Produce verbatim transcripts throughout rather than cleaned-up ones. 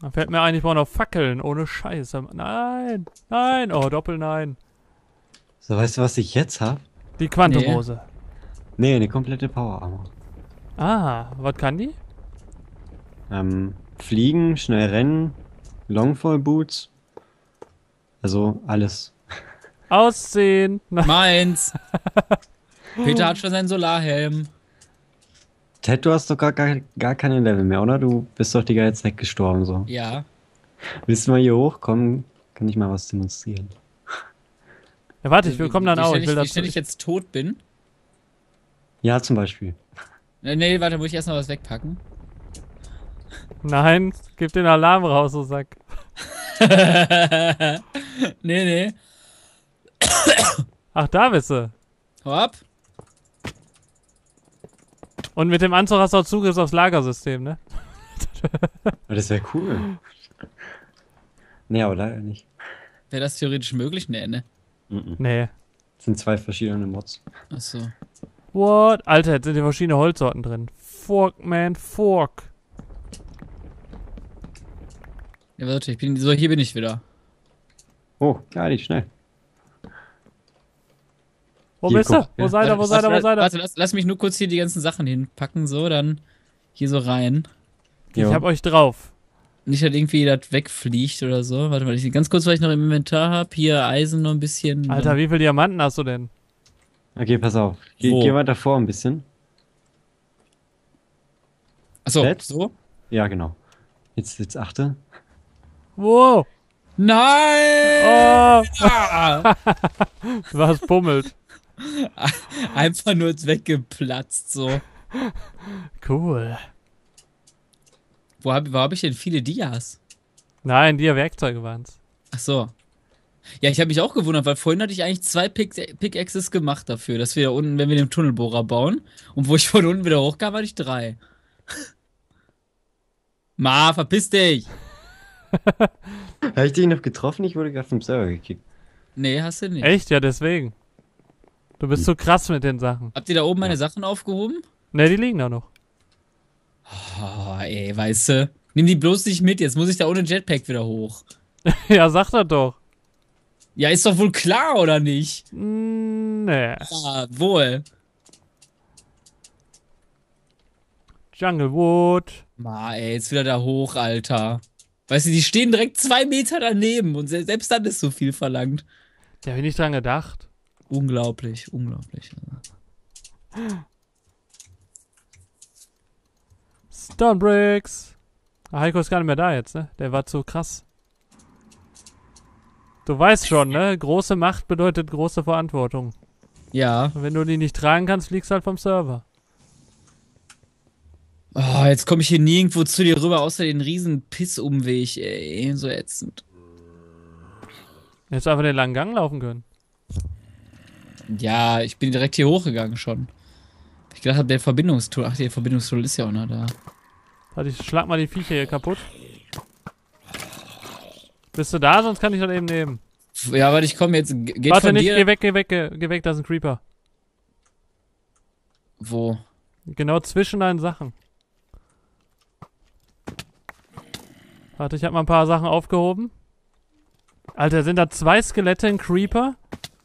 Da fällt mir ein, ich brauche noch Fackeln. Ohne Scheiße. Nein. Nein. Oh, Doppel-Nein. So, weißt du, was ich jetzt hab? Die Quantumhose. Nee, eine komplette Power Armor. Ah, was kann die? Ähm, fliegen, schnell rennen, Longfall Boots. Also alles. Ausziehen. Na, Meins. Peter hat schon seinen Solarhelm. Ted, du hast doch gar, gar, gar keine Level mehr, oder? Du bist doch die ganze Zeit gestorben, so. Ja. Willst du mal hier hochkommen? Kann ich mal was demonstrieren? ja, warte, ich will kommen dann wie auch. schnell Ich will wie das. schnell ich jetzt tot bin. Ja, zum Beispiel. Nee, nee, warte, muss ich erst noch was wegpacken. Nein, gib den Alarm raus, du Sack. nee, nee. Ach, da bist du. Hopp. Und mit dem Anzug hast du auch Zugriff aufs Lagersystem, ne? Aber das wäre cool. Nee, aber leider nicht. Wäre das theoretisch möglich? Nee, ne? Mhm. Nee. Das sind zwei verschiedene Mods. Achso. What? Alter, jetzt sind hier verschiedene Holzsorten drin. Fork, man, Fork. Ja, warte, ich bin, so, hier bin ich wieder. Oh, gar nicht schnell. Wo Hier, bist guck, du? Wo ja. seid ihr? Wo Warte, seid ihr? Wo warte, seid ihr? warte, lass, lass mich nur kurz hier die ganzen Sachen hinpacken, so, dann hier so rein. Ich Jo. hab euch drauf. Nicht, dass irgendwie das wegfliegt oder so. Warte mal, ich, ganz kurz, was ich noch im Inventar habe. Hier Eisen noch ein bisschen. Alter, wie viele Diamanten hast du denn? Okay, pass auf. Geh, Wo? geh weiter vor ein bisschen. Achso, Ted? so? Ja, genau. Jetzt, jetzt achte. Wow! Nein! Oh! Ah! Was bummelt? Einfach nur weggeplatzt, so. Cool. Wo habe wo hab ich denn viele Dias? Nein, die Werkzeuge waren's. Ach so. Ja, ich habe mich auch gewundert, weil vorhin hatte ich eigentlich zwei Pick Pickaxes gemacht dafür, dass wir da unten, wenn wir den Tunnelbohrer bauen, und wo ich von unten wieder hochkam, hatte ich drei. Ma, verpiss dich! Habe ich dich noch getroffen? Ich wurde gerade vom Server gekickt. Nee, hast du nicht. Echt? Ja, deswegen. Du bist Hm. so krass mit den Sachen. Habt ihr da oben meine Ja. Sachen aufgehoben? Ne, die liegen da noch. Oh, ey, weißt du. Nimm die bloß nicht mit, jetzt muss ich da ohne Jetpack wieder hoch. ja, sag das doch. Ja, ist doch wohl klar, oder nicht? Mm, nee. Ah, wohl. Jungle Wood. Ma, ey, jetzt wieder da hoch, Alter. Weißt du, die stehen direkt zwei Meter daneben und se selbst dann ist so viel verlangt. Da hab ich nicht dran gedacht. Unglaublich, unglaublich. Stonebricks. Ah, Heiko ist gar nicht mehr da jetzt, ne? Der war zu krass. Du weißt schon, ne? Große Macht bedeutet große Verantwortung. Ja. Und wenn du die nicht tragen kannst, fliegst du halt vom Server. Oh, jetzt komme ich hier nirgendwo zu dir rüber, außer den riesen Pissumweg, ey. So ätzend. Hättest du einfach den langen Gang laufen können. Ja, ich bin direkt hier hochgegangen schon. Ich gedacht habe, der Verbindungstunnel. Ach, der Verbindungstunnel ist ja auch noch da. Warte, ich schlag mal die Viecher hier kaputt. Bist du da? Sonst kann ich das eben nehmen. Ja, warte, ich komme jetzt. Geht Warte von nicht, dir. geh weg, geh weg, geh, geh weg, da ist ein Creeper. Wo? Genau zwischen deinen Sachen. Warte, ich hab mal ein paar Sachen aufgehoben. Alter, sind da zwei Skelette in Creeper?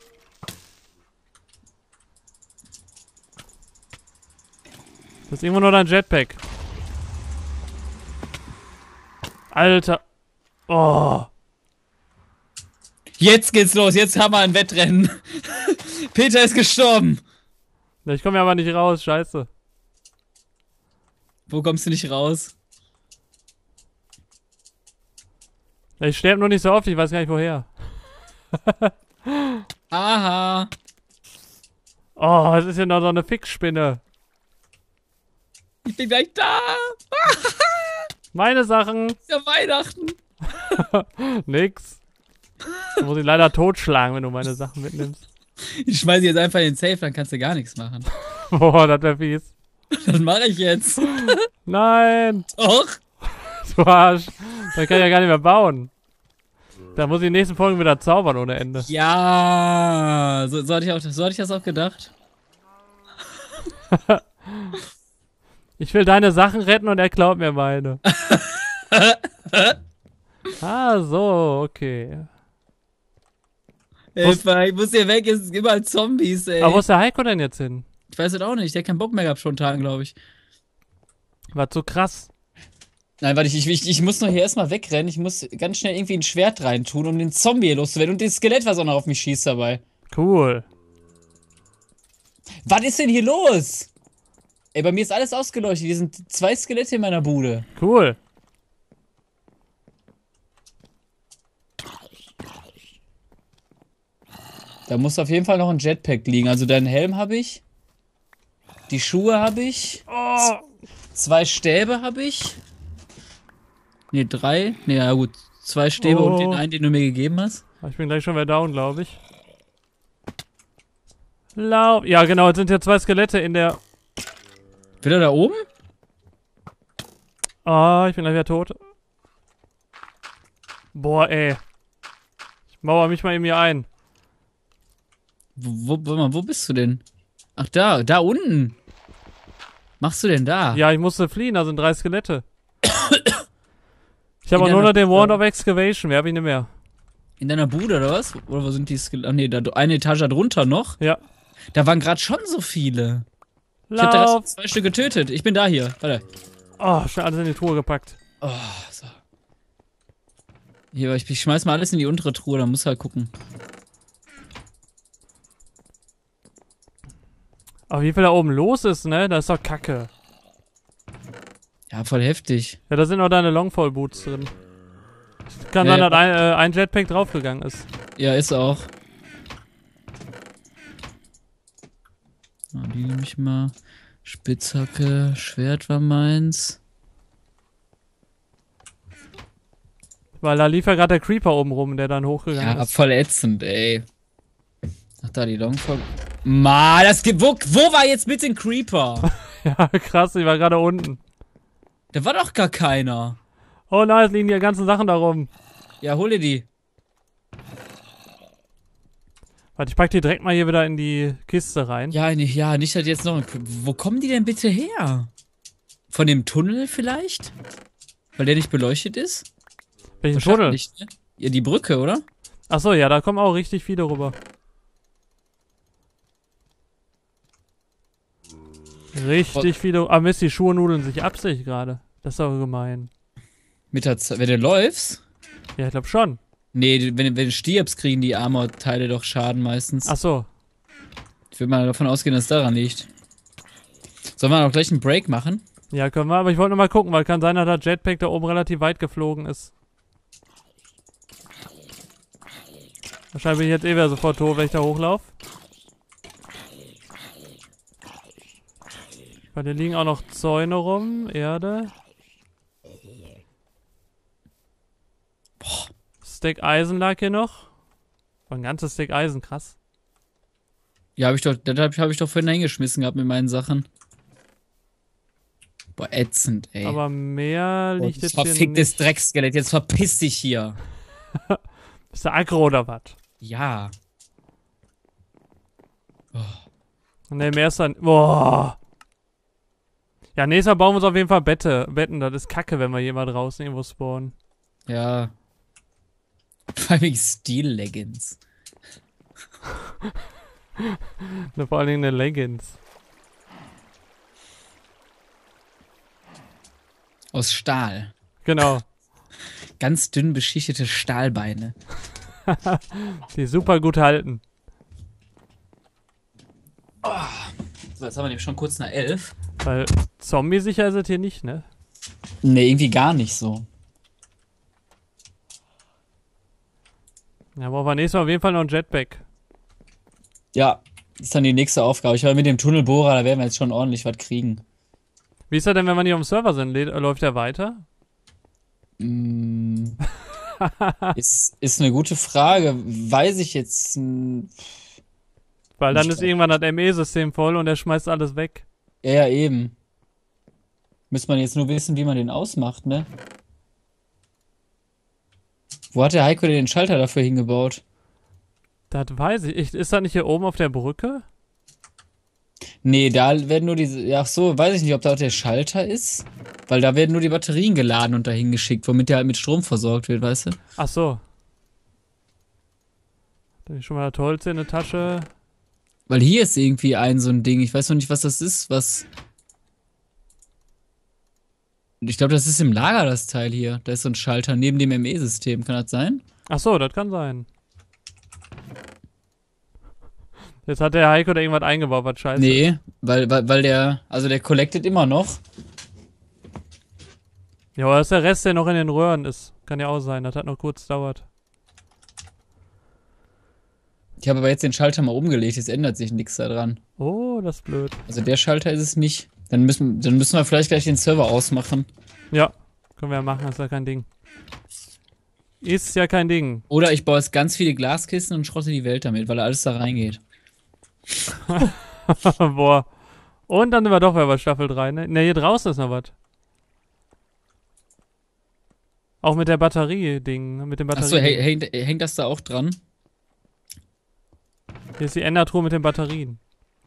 Das ist irgendwo nur dein Jetpack. Alter. Oh. Jetzt geht's los, jetzt haben wir ein Wettrennen. Peter ist gestorben. Ich komme ja aber nicht raus, scheiße. Wo kommst du nicht raus? Ich sterbe nur nicht so oft, ich weiß gar nicht woher. Aha. Oh, es ist ja noch so eine Fixspinne. Ich bin gleich da. Meine Sachen. Ist ja Weihnachten. Nix. Du musst ihn leider totschlagen, wenn du meine Sachen mitnimmst. Ich schmeiße jetzt einfach in den Safe, dann kannst du gar nichts machen. Boah, das wär fies. Das mache ich jetzt. Nein. Doch. Du Arsch. Da kann ich ja gar nicht mehr bauen. Da muss ich in den nächsten Folgen wieder zaubern ohne Ende. Ja. So, so, hatte ich auch, so hatte ich das auch gedacht. Ich will deine Sachen retten und er klaut mir meine. Ah, so, okay. Hilfe, ich muss hier weg, es sind überall Zombies, ey. Aber wo ist der Heiko denn jetzt hin? Ich weiß es auch nicht, der hat keinen Bock mehr gehabt spontan, glaube ich. War zu krass. Nein, warte, ich, ich, ich muss noch hier erstmal wegrennen. Ich muss ganz schnell irgendwie ein Schwert reintun, um den Zombie hier loszuwerden. Und das Skelett, was auch noch auf mich schießt dabei. Cool. Was ist denn hier los? Ey, bei mir ist alles ausgeleuchtet. Hier sind zwei Skelette in meiner Bude. Cool. Da muss auf jeden Fall noch ein Jetpack liegen. Also deinen Helm habe ich. Die Schuhe habe ich. Oh. Zwei Stäbe habe ich. Ne, drei. Ne, ja gut. Zwei Stäbe Oh. und den einen, den du mir gegeben hast. Ich bin gleich schon wieder down, glaube ich. Lauf. Ja, genau, jetzt sind hier zwei Skelette in der... Wieder da oben? Ah, ich bin gleich wieder tot. Boah, ey. Ich mauer mich mal eben hier ein. Wo, wo, wo bist du denn? Ach, da, da unten. Machst du denn da? Ja, ich musste fliehen, da sind drei Skelette. Ich habe auch In nur noch deiner- den Wand of Excavation, mehr habe ich nicht mehr. In deiner Bude, oder was? Oder wo sind die Skelette? Ach nee, da eine Etage drunter noch. Ja. Da waren gerade schon so viele. Ich hab da Lauf. erst zwei Stück getötet. Ich bin da hier. Warte. Oh, schon alles in die Truhe gepackt. Oh, so. Hier, ich, ich schmeiß mal alles in die untere Truhe, dann muss halt gucken. Aber wie viel da oben los ist, ne? Das ist doch kacke. Ja, voll heftig. Ja, da sind auch deine Longfall Boots drin. Kann Ja, sein, ja. dass ein, äh, ein Jetpack draufgegangen ist. Ja, ist auch. Ah, die nehme ich mal. Spitzhacke, Schwert war meins. Weil da lief ja gerade der Creeper oben rum, der dann hochgegangen Ja, ist. voll ätzend, ey. Ach, da die Longfall. Ma, das gibt. Wo, wo war jetzt bitte ein Creeper? Ja, krass, ich war gerade unten. Da war doch gar keiner. Oh nein, es liegen die ganzen Sachen da rum. Ja, hol dir die. Warte, ich pack die direkt mal hier wieder in die Kiste rein. Ja, nicht, ja, nicht halt jetzt noch ein Creeper. Wo kommen die denn bitte her? Von dem Tunnel vielleicht? Weil der nicht beleuchtet ist? Welchen Tunnel? Wahrscheinlich, ne? Ja, die Brücke, oder? Achso, ja, da kommen auch richtig viele rüber. Richtig viele. Ah, Mist, die Schuhe nudeln sich ab, sehe ich gerade. Das ist aber gemein. Mit der Zeit, wenn du läufst? Ja, ich glaube schon. Nee, wenn, wenn du stirbst, kriegen die Armor-Teile doch Schaden meistens. Achso. Ich würde mal davon ausgehen, dass es daran liegt. Sollen wir noch gleich einen Break machen? Ja, können wir, aber ich wollte nur mal gucken, weil kann sein, dass der Jetpack da oben relativ weit geflogen ist. Wahrscheinlich bin ich jetzt eh wieder sofort tot, wenn ich da hochlaufe. Weil hier liegen auch noch Zäune rum, Erde. Stack Eisen lag hier noch. Oh, ein ganzes Stack Eisen, krass. Ja, hab ich doch, das hab, hab ich doch vorhin hingeschmissen gehabt mit meinen Sachen. Boah, ätzend, ey. Aber mehr Boah, liegt das jetzt hier verficktes nicht. Dreckskelett, jetzt verpiss dich hier. Ist der Aggro oder was? Ja. Ne, mehr ist dann. Boah. Ja, nächstes Mal bauen wir uns auf jeden Fall Bette, Betten. Das ist kacke, wenn wir hier mal draußen irgendwo spawnen. Ja. Vor allem Steel-Leggings. Ne, vor allen Dingen eine Leggings. Aus Stahl. Genau. Ganz dünn beschichtete Stahlbeine. Die super gut halten. So, jetzt haben wir nämlich schon kurz nach elf. Weil zombie-sicher ist es hier nicht, ne? Nee, irgendwie gar nicht so. Ja, brauchen wir nächstes Mal auf jeden Fall noch ein Jetpack. Ja, ist dann die nächste Aufgabe. Ich war mit dem Tunnelbohrer, da werden wir jetzt schon ordentlich was kriegen. Wie ist er denn, wenn wir nicht auf dem Server sind? Le läuft er weiter? Mm, ist, ist eine gute Frage. Weiß ich jetzt. mm, Weil dann Ich ist glaub- irgendwann das M E-System voll und er schmeißt alles weg. Ja, ja, eben. Müsste man jetzt nur wissen, wie man den ausmacht, ne? Wo hat der Heiko denn den Schalter dafür hingebaut? Das weiß ich. ich. Ist das nicht hier oben auf der Brücke? Nee, da werden nur diese. Ja, ach so, weiß ich nicht, ob da auch der Schalter ist. Weil da werden nur die Batterien geladen und dahin geschickt, womit der halt mit Strom versorgt wird, weißt du? Ach so. Da ist schon mal das Holz in der Tasche. Weil hier ist irgendwie ein so ein Ding. Ich weiß noch nicht, was das ist, was. Ich glaube, das ist im Lager, das Teil hier. Da ist so ein Schalter neben dem M E-System. Kann das sein? Ach so, das kann sein. Jetzt hat der Heiko da irgendwas eingebaut, was scheiße. Nee, weil, weil, weil der. Also der collectet immer noch. Ja, aber das ist der Rest, der noch in den Röhren ist. Kann ja auch sein, das hat noch kurz gedauert. Ich habe aber jetzt den Schalter mal umgelegt, jetzt ändert sich nichts daran. Oh, das ist blöd. Also der Schalter ist es nicht. Dann müssen, dann müssen wir vielleicht gleich den Server ausmachen. Ja, können wir ja machen, ist ja kein Ding. Ist ja kein Ding. Oder ich baue jetzt ganz viele Glaskisten und schrotte die Welt damit, weil alles da reingeht. Boah. Und dann sind wir doch bei Staffel drei, ne? Ne, hier draußen ist noch was. Auch mit der Batterie-Ding, mit dem Batterie. Achso, hängt, hängt das da auch dran? Hier ist die Endertruhe mit den Batterien.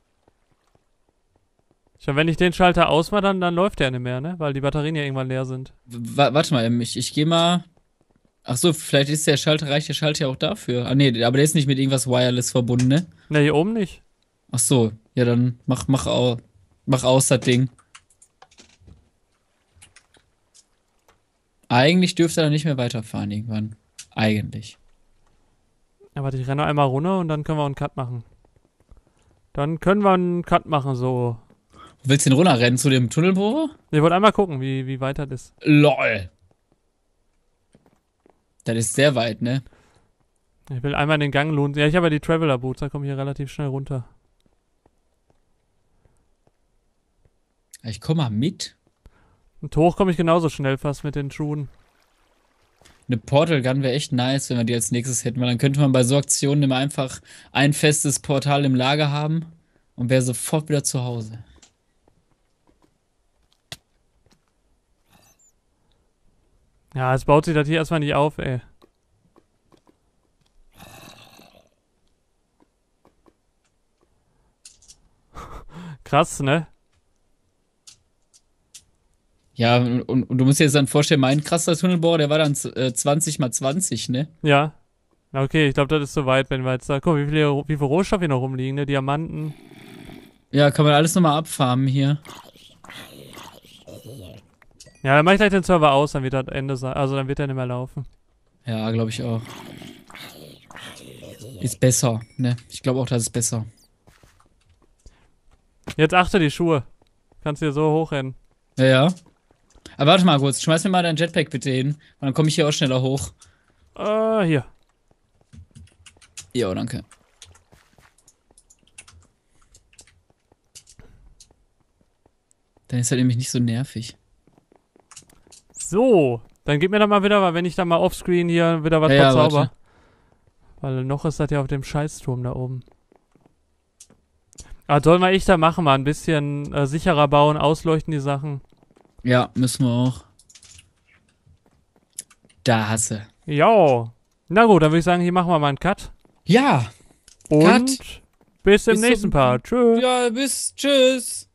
Schon wenn ich den Schalter ausmache, dann, dann läuft der nicht mehr, ne? Weil die Batterien ja irgendwann leer sind. W warte mal, ich, ich gehe mal. Achso, vielleicht ist der Schalter, reicht der Schalter ja auch dafür. Ah nee, aber der ist nicht mit irgendwas Wireless verbunden, ne? Ne, hier oben nicht. Achso, ja dann mach, mach, au mach aus das Ding. Eigentlich dürfte er nicht mehr weiterfahren irgendwann. Eigentlich. Ja, warte, ich renne noch einmal runter und dann können wir einen Cut machen. Dann können wir einen Cut machen, so. Willst du den runterrennen zu dem Tunnelbohrer? Ich wollte einmal gucken, wie, wie weit das ist. LOL. Das ist sehr weit, ne? Ich will einmal den Gang lohnen. Ja, ich habe ja die Traveler Boots, da komme ich hier relativ schnell runter. Ich komm mal mit. Und hoch komme ich genauso schnell fast mit den Schuhen. Eine Portal Gun wäre echt nice, wenn wir die als nächstes hätten, weil dann könnte man bei so Aktionen immer einfach ein festes Portal im Lager haben und wäre sofort wieder zu Hause. Ja, es baut sich das hier erstmal nicht auf, ey. Krass, ne? Ja, und, und du musst dir jetzt dann vorstellen, mein krasser Tunnelbohrer, der war dann äh, zwanzig mal zwanzig, ne? Ja. Na okay, ich glaube, das ist so weit, wenn wir jetzt da... Guck, wie viele, wie viele Rohstoffe hier noch rumliegen, ne? Diamanten. Ja, kann man alles nochmal abfarmen hier. Ja, dann mach ich gleich den Server aus, dann wird das Ende sein. Also dann wird er nicht mehr laufen. Ja, glaube ich auch. Ist besser, ne? Ich glaube auch, das ist besser. Jetzt achte die Schuhe. Kannst hier so hochrennen. Ja, ja. Aber warte mal kurz, schmeiß mir mal dein Jetpack bitte hin. Und dann komme ich hier auch schneller hoch. Äh, hier. Ja, danke. Dann ist halt nämlich nicht so nervig. So. Dann gib mir doch mal wieder, weil wenn ich dann mal offscreen hier wieder was Ja, ja, verzauber. warte. Weil noch ist das ja auf dem Scheißturm da oben. Ah, sollen wir echt da machen, mal ein bisschen äh, sicherer bauen, ausleuchten die Sachen. Ja, müssen wir auch. Da hasse. Ja. Na gut, dann würde ich sagen, hier machen wir mal einen Cut. Ja. Und Cut. bis im Bis nächsten zum- Part. Tschüss. Ja, bis. Tschüss.